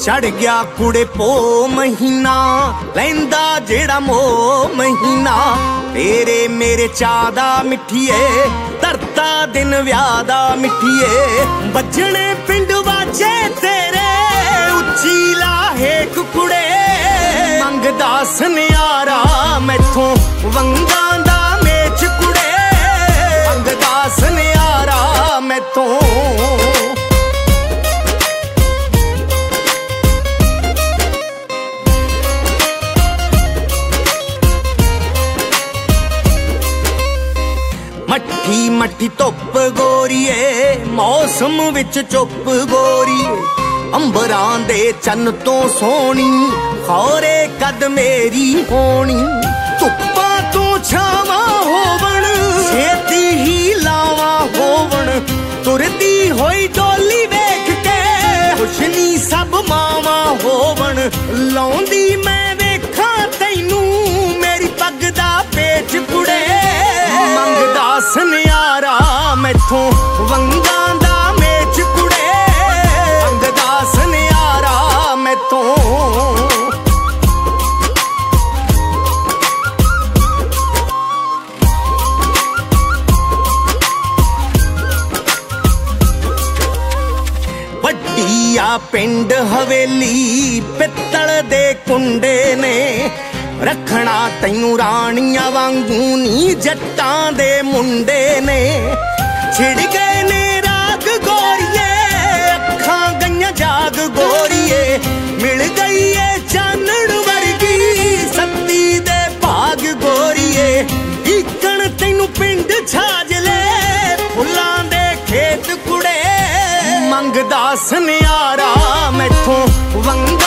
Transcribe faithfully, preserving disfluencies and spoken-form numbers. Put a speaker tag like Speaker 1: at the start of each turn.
Speaker 1: चढ़ गया कुड़े पो महीना लैंदा जेड़ा मो महीना तेरे मेरे चादा मिठिए धरता दिन व्यादा मिठिए बजने पिंड बाजे तेरे उच्ची लाहे कुड़े मंगदा सनियारा मैथों वंगा दा मेच कुड़े मंगदा सनियारा मैथों मट्ठी मट्ठी धुप गोरीए मौसम विच चुप गोरीए अंबरां दे चन्न तो सोहनी खौरे कद मेरी होनी धुप्पा तू छावा होवण छेती ही लावा होवण तुरदी होई डोली वेख के खुशनी सब मावा होवण लाउंदी मैं वेखा तैनू मेरी पग दा पेच कुड़े मंगदा सनियारा मैथों वंगा दा मेच कुड़े मंगदा सनियारा मैथों वड्डिया पिंड हवेली पित्तल दे कुंडे ने रखना तैनू रानियां वांगू नी जट्टां दे मुंडे ने छिड़ गए ने राग गोरिए अखां गईयां जाग गोरिए मिल गई है चानण वर्गी सत्ती दे भाग गोरिए इकण तैनू पिंड छाजले फुल्लां दे खेत कुड़े मंगदा सनियारा मैथों वंगा